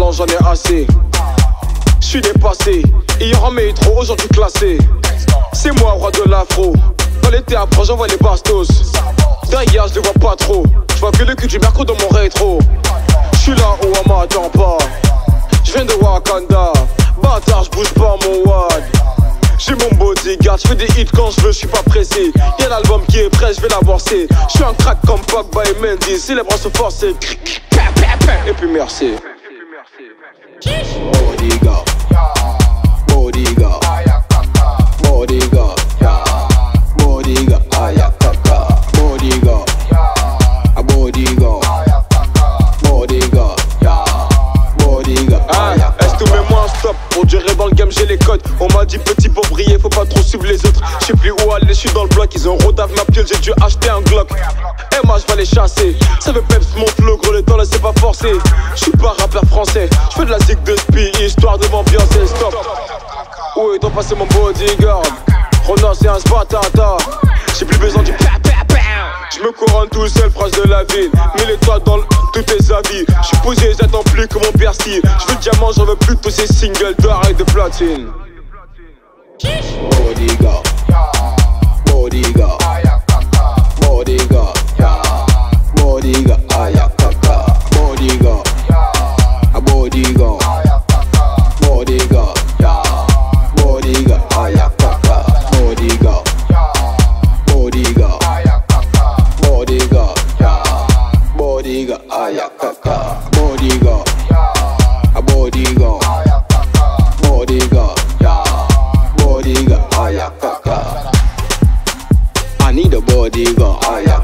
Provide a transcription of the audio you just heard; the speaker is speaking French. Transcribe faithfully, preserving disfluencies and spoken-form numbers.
maintenant j'en ai assez. J'suis dépassé, hier en métro, aujourd'hui classé. C'est moi roi de l'afro. Dans l'été après j'envoie les bastos. Derrière je les vois pas trop. J'vois que le cul du mercredi dans mon rétro. J'suis là où on m'attend pas. J'viens de Wakanda. Bâtard j'bouge pas mon wad. J'ai mon bodyguard, j'fais des hits quand j'veux, j'suis pas pressé. Y'a l'album qui est prêt, j'vais l'avancer. J'suis un crack comme Pogba et Mendy. Si les bras sont forcés, et puis merci. Bodyguard, bodyguard, bodyguard, bodyguard, ayakaka, bodyguard, bodyguard, bodyguard, bodyguard. Ah, est-ce que mets-moi un stop? Pour durer dans le game j'ai les codes. On m'a dit petit pour briller, faut pas trop suivre les autres. J'sais plus où aller, j'suis dans le bloc. Ils ont rodave ma piole, j'ai dû acheter un Glock. Et moi j'vais les chasser. Ça veut peps mon flow, gros le temps là c'est pas forcé. J'suis pas rappeur français, j'fais de la zig de spi, histoire de m'ambiancer, stop. Où est ton passé mon bodyguard? Rona c'est un spatata. J'ai plus besoin du pa pa pa. J'me couronne tout seul, phrase de la ville. Mille étoiles dans tous tes avis. J'suis posé, j'attends plus que mon Bercy. J'veux le diamant, j'en veux plus de tous ces singles d'or et de platine. Bodyguard, bodyguard, bodyguard, bodyguard, ayakaka, bodyguard, bodyguard, bodyguard, bodyguard, ayakaka, bodyguard, bodyguard, bodyguard, bodyguard, ayakaka, bodyguard, bodyguard, bodyguard, bodyguard, ayakaka. I need a bodyguard, ayakaka.